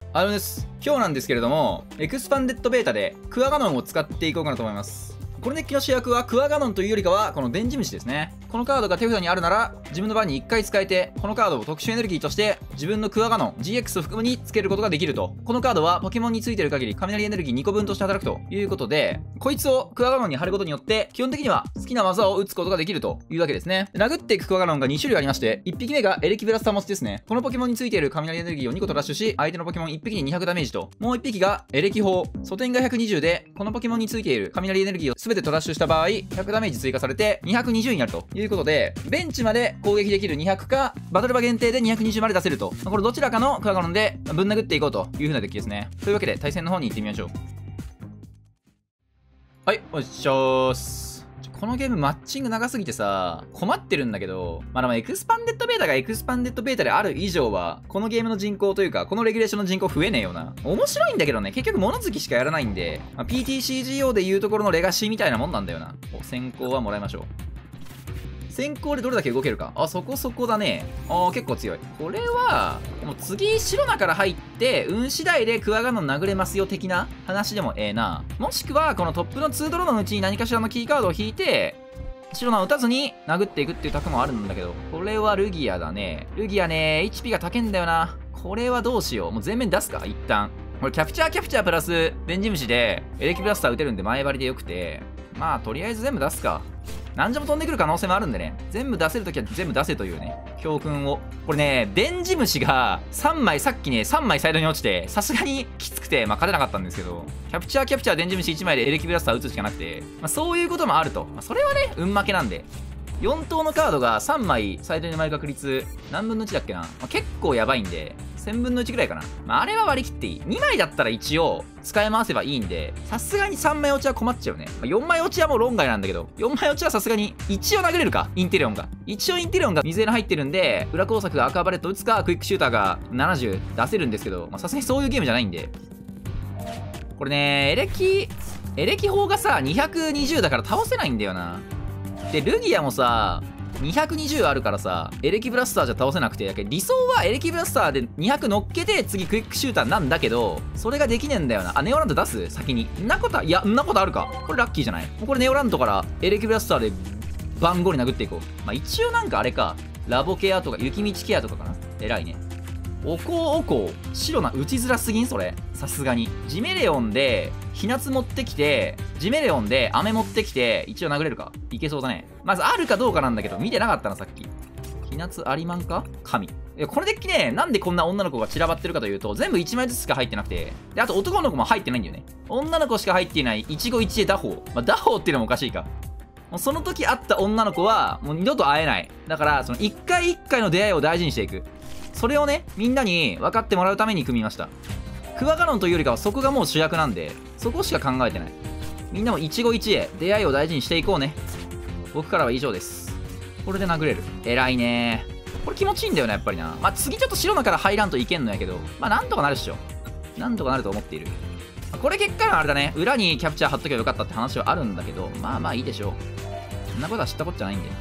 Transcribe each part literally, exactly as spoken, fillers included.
あのです。今日なんですけれども、エクスパンデッドベータでクワガノンを使っていこうかなと思います。このデッキの主役はクワガノンというよりかはこのデンジムシですね。このカードが手札にあるなら自分の番にいっかい使えて、このカードを特殊エネルギーとして自分のクワガノン ジーエックス を含むにつけることができると。このカードはポケモンについている限り雷エネルギーにこぶんとして働くということで、こいつをクワガノンに貼ることによって基本的には好きな技を打つことができるというわけですね。殴っていくクワガノンがに種類ありまして、いっぴきめがエレキブラスター持ちですね。このポケモンについている雷エネルギーをにことラッシュし、相手のポケモンいっぴきににひゃくダメージと、もういっぴきがエレキ砲、素点がひゃくにじゅうで、このポケモンについている雷エネルギーを全てトラッシュした場合ひゃくダメージ追加されてにひゃくにじゅうになるということで、ベンチまで攻撃できるにひゃくかバトル場限定でにひゃくにじゅうまで出せると、これどちらかのクワガノンでぶん殴っていこうという風なデッキですね。というわけで対戦の方に行ってみましょう。はい、おっしゃーす。このゲームマッチング長すぎてさ困ってるんだけど、まあでもエクスパンデッドベータがエクスパンデッドベータである以上はこのゲームの人口というかこのレギュレーションの人口増えねえよな。面白いんだけどね、結局物好きしかやらないんで、まあ、ピーティーシージーオー でいうところのレガシーみたいなもんなんだよな。お、先行はもらいましょう。先行でどれだけ動けるか。あ、そこそこだね。あー、結構強い。これはもう次白名から入って運次第でクワガノン殴れますよ的な話でもええな。もしくはこのトップのツードローのうちに何かしらのキーカードを引いて白名を打たずに殴っていくっていう択もあるんだけど、これはルギアだね。ルギアね エイチピー が高いんだよな。これはどうしよう。もう全面出すか一旦。これキャプチャーキャプチャープラスデンジムシでエレキブラスター打てるんで前張りでよくて、まあとりあえず全部出すか。何でも飛んでくる可能性もあるんでね、全部出せるときは全部出せというね教訓を。これねデンジムシがさんまい、さっきねさんまいサイドに落ちてさすがにきつくてまあ勝てなかったんですけど、キャプチャーキャプチャーデンジムシいちまいでエレキブラスター打つしかなくて、まあ、そういうこともあると、まあ、それはね運負けなんで。よん等のカードがさんまいサイドに埋まる確率何分のいちだっけな、まあ、結構やばいんでせんぶんのいちぐらいかな。まあ、あれは割り切っていい。にまいだったら一応使い回せばいいんで、さすがにさんまい落ちは困っちゃうね。まあ、よんまい落ちはもう論外なんだけど、よんまい落ちはさすがに一応殴れるか、インテレオンが。一応インテレオンが水色入ってるんで、裏工作がアクアバレット打つか、クイックシューターがななじゅう出せるんですけど、さすがにそういうゲームじゃないんで。これね、エレキ、エレキ砲がさ、にひゃくにじゅうだから倒せないんだよな。で、ルギアもさ、にひゃくにじゅうあるからさ、エレキブラスターじゃ倒せなくて、理想はエレキブラスターでにひゃく乗っけて次クイックシューターなんだけど、それができねえんだよな。あ、ネオラント出す先に。んなことは、いや、んなことあるか。これラッキーじゃない。これネオラントからエレキブラスターで番号に殴っていこう。まあ一応なんかあれか、ラボケアとか雪道ケアとかかな。偉いね。おこうおこう白な打ちづらすぎんそれ。さすがにジメレオンでひなつ持ってきて、ジメレオンで飴持ってきて一応殴れるか。いけそうだね。まずあるかどうかなんだけど見てなかったなさっき。ひなつありまんか神。いやこのデッキね、なんでこんな女の子が散らばってるかというと、全部いちまいずつしか入ってなくて、であと男の子も入ってないんだよね。女の子しか入っていない一期一会打法。まあ打法っていうのもおかしいか。もうその時会った女の子はもう二度と会えない。だからその一回一回の出会いを大事にしていく。それをねみんなに分かってもらうために組みました。クワガノンというよりかはそこがもう主役なんで、そこしか考えてない。みんなも一期一会出会いを大事にしていこうね。僕からは以上です。これで殴れる。偉いね。これ気持ちいいんだよねやっぱりな。まあ次ちょっと白のから入らんといけんのやけど、まあなんとかなるっしょ。なんとかなると思っている。これ結果のあれだね、裏にキャプチャー貼っとけばよかったって話はあるんだけど、まあまあいいでしょう。そんなことは知ったことじゃないんで。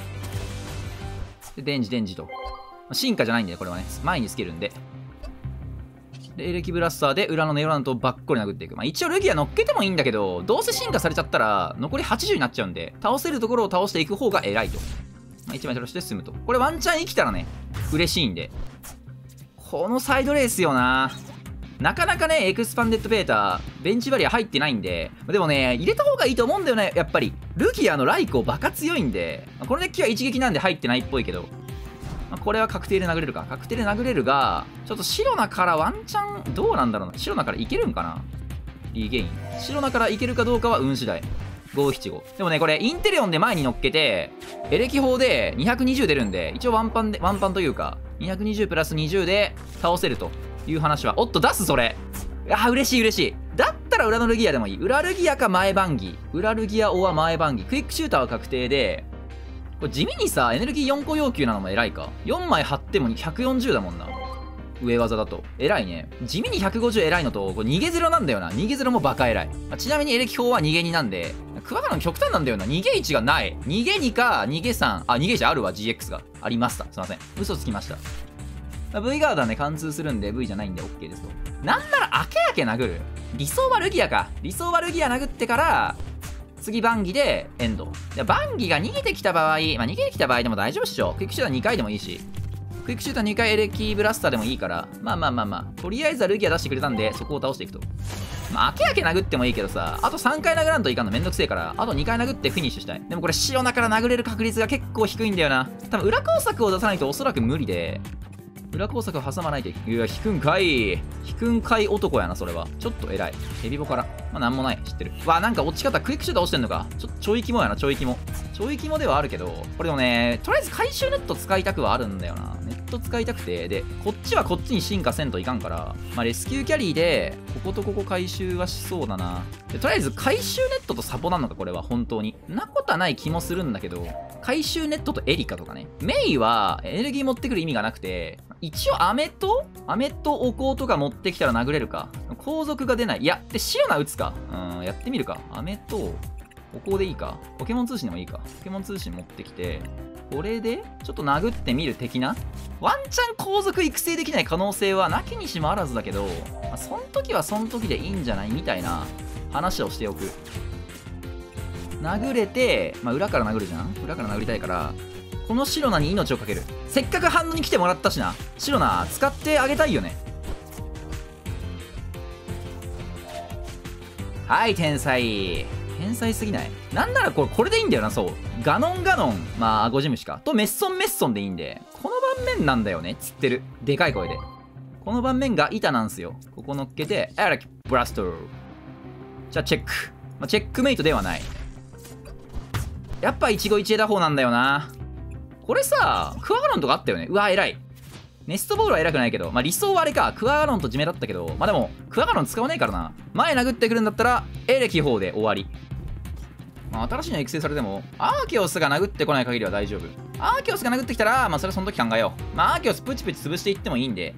でデンジデンジと進化じゃないんでね、これはね。前につけるんで。で、エレキブラスターで裏のネオラントをばっこり殴っていく。まあ一応ルギア乗っけてもいいんだけど、どうせ進化されちゃったら残りはちじゅうになっちゃうんで、倒せるところを倒していく方が偉いと。まあいちまい取らして進むと。これワンチャン生きたらね、嬉しいんで。このサイドレースよな。なかなかね、エクスパンデッドベータ、ベンチバリア入ってないんで、でもね、入れた方がいいと思うんだよね、やっぱり。ルギアのライコバカ強いんで、このデッキは一撃なんで入ってないっぽいけど、まあ、これは確定で殴れるか。確定で殴れるが、ちょっと白名からワンチャン、どうなんだろうな。白名からいけるんかなリゲイン。白名からいけるかどうかは運次第。ごひゃくななじゅうご。でもね、これ、インテレオンで前に乗っけて、エレキ砲でにひゃくにじゅう出るんで、一応ワンパンで、ワンパンというか、にひゃくにじゅうプラスにじゅうで倒せるという話は。おっと、出すそれ。あ、嬉しい嬉しい。だったら裏のルギアでもいい。裏ルギアか前番儀。裏ルギアオア前番儀。クイックシューターは確定で、これ地味にさ、エネルギーよんこ要求なのも偉いか。よんまい貼ってもひゃくよんじゅうだもんな。上技だと。偉いね。地味にひゃくごじゅう偉いのと、これ逃げゼロなんだよな。逃げゼロもバカ偉い。まあ、ちなみにエレキ砲は逃げになんで、クワガノン極端なんだよな。逃げいちがない。逃げにか、逃げさん。あ、逃げいちあるわ、ジーエックス が。ありました。すいません。嘘つきました。 まあ、V ガードはね、貫通するんで V じゃないんで OK ですと。なんなら、あけあけ殴る。理想はルギアか。理想はルギア殴ってから、次バンギでエンド。でバンギが逃げてきた場合、まあ、逃げてきた場合でも大丈夫っしょ。クイックシューターにかいでもいいし。クイックシューターにかいエレキブラスターでもいいから、まあまあまあまあ、とりあえずはルギア出してくれたんで、そこを倒していくと。まあ、あけあけ殴ってもいいけどさ、あとさんかい殴らんといかんのめんどくせえから、あとにかい殴ってフィニッシュしたい。でもこれ、シオナから殴れる確率が結構低いんだよな。多分裏工作を出さないとおそらく無理で、裏工作を挟まないといけない。いや、引くんかい。引くんかい男やな、それは。ちょっと偉い。ヘビボから。まあ、なんもない。知ってる。わ、なんか落ち方、クイックシューター落ちてんのか。ちょっとちょい肝やな、ちょい肝。ちょい肝ではあるけど、これでもね、とりあえず回収ネット使いたくはあるんだよな。ネット使いたくて、で、こっちはこっちに進化せんといかんから、まあ、レスキューキャリーで、こことここ回収はしそうだな。で、とりあえず回収ネットとサポなのか、これは、本当に。なことはない気もするんだけど、回収ネットとエリカとかね。メイはエネルギー持ってくる意味がなくて、一応アメとアメとお香とか持ってきたら殴れるか。後続が出ない。いや、で、シオナ打つか。うん、やってみるか。アメとお香でいいか。ポケモン通信でもいいか。ポケモン通信持ってきて、これでちょっと殴ってみる的な。ワンチャン後続育成できない可能性はなきにしもあらずだけど、まあ、そん時はそん時でいいんじゃないみたいな話をしておく。殴れて、まあ、裏から殴るじゃん。裏から殴りたいから、このシロナに命をかける。せっかくハンドに来てもらったしな。シロナ使ってあげたいよね。はい、天才。天才すぎない？なんならこれ、これでいいんだよな、そう。ガノンガノン、まあ、アゴジムシか。と、メッソンメッソンでいいんで、この盤面なんだよね、つってる。でかい声で。この盤面が板なんすよ。ここ乗っけて、エレキブラスト。じゃあ、チェック。まあ、チェックメイトではない。やっぱ一期一会打法なんだよな。これさ、クワガロンとかあったよね。うわ、偉い。ネストボールは偉くないけど、まあ理想はあれか、クワガロンとジメだったけど、まあでも、クワガロン使わねえからな。前殴ってくるんだったら、エレキ砲で終わり。まあ新しいの育成されても、アーケオスが殴ってこない限りは大丈夫。アーケオスが殴ってきたら、まあそれはその時考えよう。まあアーケオスプチプチ潰していってもいいんで。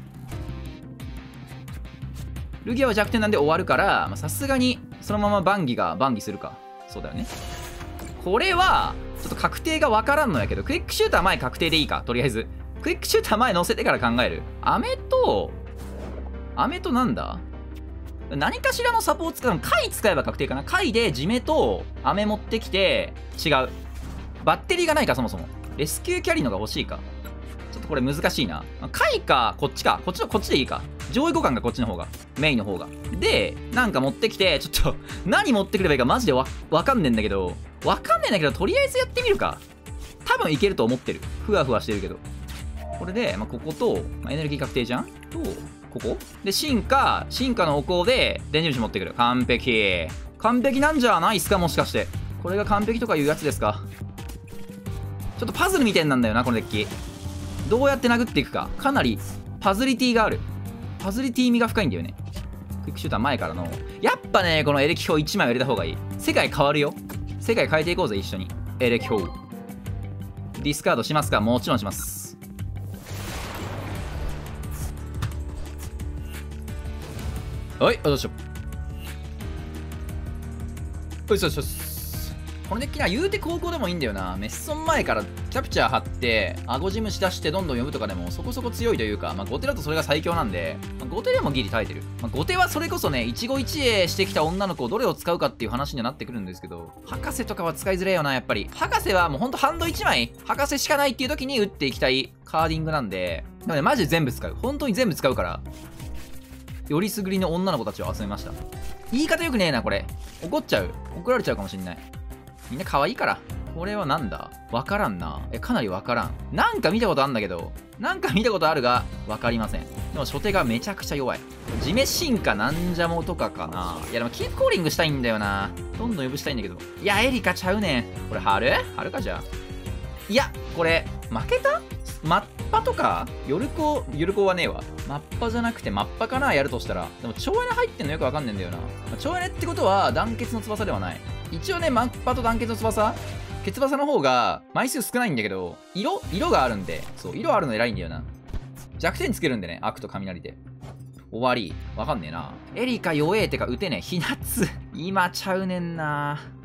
ルギアは弱点なんで終わるから、さすがにそのままバンギがバンギするか。そうだよね。これは、ちょっと確定がわからんのやけど、クイックシューター前確定でいいか、とりあえず。クイックシューター前乗せてから考える。アメと、アメとなんだ？何かしらのサポート使うの、貝使えば確定かな。貝でジメとアメ持ってきて、違う。バッテリーがないか、そもそも。レスキューキャリーのが欲しいか。ちょっとこれ難しいな。貝か、こっちか。こっちの、こっちでいいか。上位互換がこっちの方が。メインの方が。で、なんか持ってきて、ちょっと、何持ってくればいいかマジでわ、わかんねえんだけど、わかんねえんだけど、とりあえずやってみるか。多分いけると思ってる。ふわふわしてるけど。これで、まあ、ここと、まあ、エネルギー確定じゃんと、ここで、進化、進化のお香で、電磁石持ってくる。完璧。完璧なんじゃないっすか、もしかして。これが完璧とかいうやつですか。ちょっとパズルみたいなんだよな、このデッキ。どうやって殴っていくか。かなり、パズリティがある。パズリティ味が深いんだよね。クイックシューター前からの。やっぱね、このエレキ砲いちまいを入れた方がいい。世界変わるよ。世界変えていこうぜ、一緒に。エレキ砲。ディスカードしますか？もちろんします。はい、どうしよう。よしよしよし。このデッキな、言うて高校でもいいんだよな。メッソン前からキャプチャー貼って、アゴジムし出してどんどん呼ぶとかでもそこそこ強いというか、まあ、後手だとそれが最強なんで、まあ、後手でもギリ耐えてる。まあ、後手はそれこそね、一期一会してきた女の子をどれを使うかっていう話にはなってくるんですけど、博士とかは使いづらいよな、やっぱり。博士はもうほんとハンドいちまい、博士しかないっていう時に打っていきたいカーディングなんで、なのでマジで全部使う。本当に全部使うから。よりすぐりの女の子たちを集めました。言い方よくねえな、これ。怒っちゃう。怒られちゃうかもしんない。みんな可愛いから。これはなんだ？わからんな。え、かなりわからん。なんか見たことあんだけど、なんか見たことあるが、わかりません。でも初手がめちゃくちゃ弱い。ジメ進化なんじゃもとかかな。いやでもキープコーリングしたいんだよな。どんどん呼ぶしたいんだけど。いや、エリカちゃうねん。これ、春春かじゃあ。いや、これ、負けた？マッパとかヨルコ、ヨルコはねえわ。マッパじゃなくてマッパかな、やるとしたら。でも、蝶エネ入ってんのよくわかんねえんだよな。蝶エネってことは、団結の翼ではない。一応ね、マッパと団結の翼ケツバサの方が枚数少ないんだけど、色色があるんで、そう、色あるの偉いんだよな。弱点つけるんでね、悪と雷で。終わり。わかんねえな。エリカ弱えてか撃てねえ。ひなつ。今ちゃうねんな。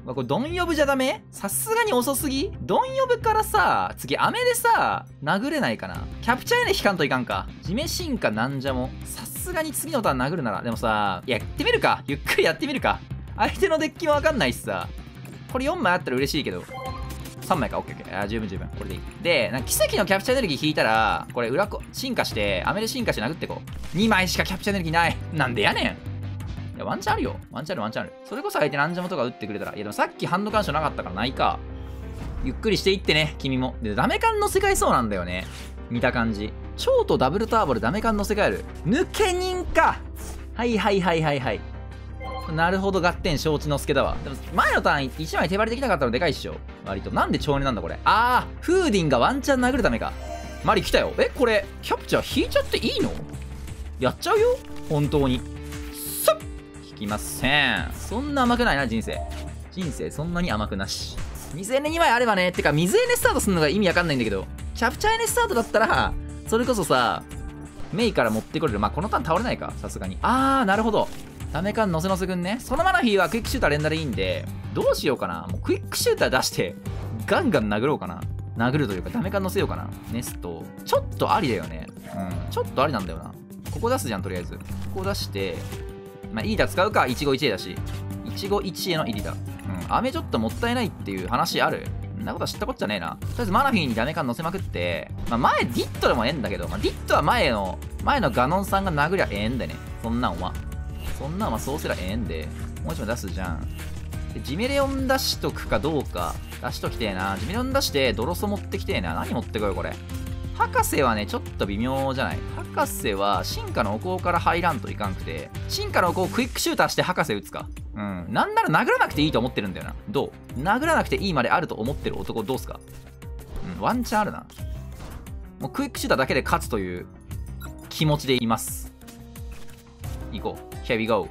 これドン呼ぶじゃダメ？さすがに遅すぎ？ドン呼ぶからさ、次雨でさ、殴れないかな。キャプチャーエネ引かんといかんか。ジメシンかなんじゃも。さすがに次のターン殴るなら。でもさ、やってみるか。ゆっくりやってみるか。相手のデッキもわかんないしさ。これよんまいあったら嬉しいけど。さんまいか。オッケーオッケー。あー、十分十分。これでいい。で、なんか奇跡のキャプチャーエネルギー引いたら、これ裏こ、進化して、雨で進化して殴ってこう。にまいしかキャプチャーエネルギーない。なんでやねん。いや、ワンチャンあるよ。ワンチャンある、ワンチャンある。それこそ相手ナンジャモとか打ってくれたら。いや、でもさっきハンド干渉なかったからないか。ゆっくりしていってね、君も。で、ダメ感の世界そうなんだよね。見た感じ。超とダブルターボでダメ感の世界ある。抜け人か。はいはいはいはいはい。なるほど、合点承知の助だわ。でも、前のターンいちまい手張りできなかったのでかいっしょ。割と。なんで超年なんだこれ。あー、フーディンがワンチャン殴るためか。マリ来たよ。え、これ、キャプチャー引いちゃっていいの？やっちゃうよ本当に。さっ引きません。そんな甘くないな、人生。人生そんなに甘くなし。水エネにまいあればね、てか水エネスタートするのが意味わかんないんだけど、キャプチャーエネスタートだったら、それこそさ、メイから持ってこれる。まあ、このターン倒れないか、さすがに。あー、なるほど。ダメかんのせのせくんね。そのマナフィーはクイックシューター連打でいいんで、どうしようかな。もうクイックシューター出して、ガンガン殴ろうかな。殴るというか、ダメかんのせようかな。ネスト。ちょっとありだよね。うん。ちょっとありなんだよな。ここ出すじゃん、とりあえず。ここ出して、まあ、イリダ使うか、一期一会だし。一期一会のイリダ。うん。飴ちょっともったいないっていう話ある？そんなことは知ったこっちゃねえな。とりあえずマナフィーにダメ感乗せまくって、まあ、前ディットでもええんだけど、まあ、ディットは前の、前のガノンさんが殴りゃええんでね。そんなんは。そんなんはそうすらええんで。もう一枚出すじゃん。で、ジメレオン出しとくかどうか。出しときてえな。ジメレオン出して、ドロソ持ってきてえな。何持ってこよう、これ。博士はね、ちょっと微妙じゃない。博士は進化のお香から入らんといかんくて、進化のお香をクイックシューターして博士撃つか。うん。なんなら殴らなくていいと思ってるんだよな。どう？殴らなくていいまであると思ってる男どうすか？うん、ワンチャンあるな。もうクイックシューターだけで勝つという気持ちでいます。行こう。Here we go。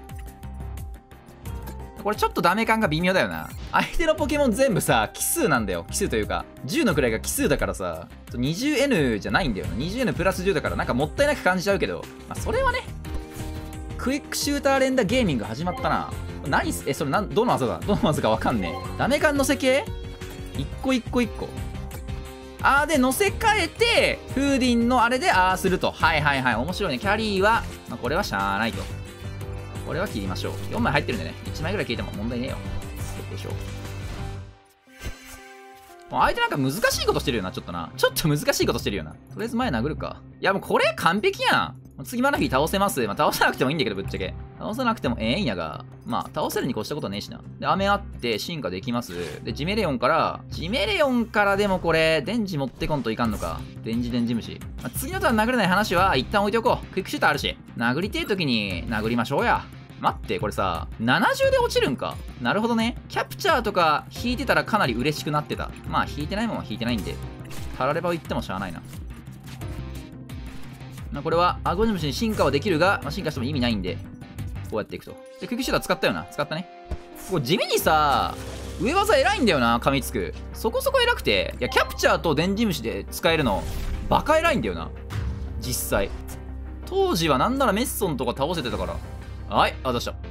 これちょっとダメ感が微妙だよな。相手のポケモン全部さ、奇数なんだよ。奇数というか、じゅうの位が奇数だからさ、にじゅうエヌ じゃないんだよな。にじゅうエヌ プラスじゅうだからなんかもったいなく感じちゃうけど、まあそれはね、クイックシューター連打ゲーミング始まったな。何す、え、それなん、どの技だどの技かわかんねえ。ダメ感乗せ系？一個一個一個。あーで乗せ替えて、フーディンのあれであーすると。はいはいはい。面白いね。キャリーは、まあ、これはしゃーないと。これは切りましょう。よんまい入ってるんでね。いちまいぐらい消えても問題ねえよ。よいしょ。もう相手なんか難しいことしてるよな、ちょっとな。ちょっと難しいことしてるよな。とりあえず前殴るか。いやもうこれ完璧やん。次マナフィー倒せます。まあ倒さなくてもいいんだけど、ぶっちゃけ。倒さなくてもええんやが。まあ倒せるに越したことねえしな。で、雨あって進化できます。で、ジメレオンから、ジメレオンからでもこれ、電磁持ってこんといかんのか。電磁電磁虫。まあ、次のターン殴れない話は一旦置いておこう。クイックシューターあるし。殴りてえ時に殴りましょうや。待って、これさ、ななじゅうで落ちるんか。なるほどね。キャプチャーとか引いてたらかなり嬉しくなってた。まあ、引いてないもんは引いてないんで、タラレバを言ってもしゃあないな。まあ、これは、アゴジムシに進化はできるが、まあ、進化しても意味ないんで、こうやっていくと。で、クイックシューター使ったよな。使ったね。これ地味にさ、上技偉いんだよな、噛みつく。そこそこ偉くて、いや、キャプチャーと電磁虫で使えるの、バカ偉いんだよな。実際。当時はなんならメッソンとか倒せてたから。はい、あ、出した。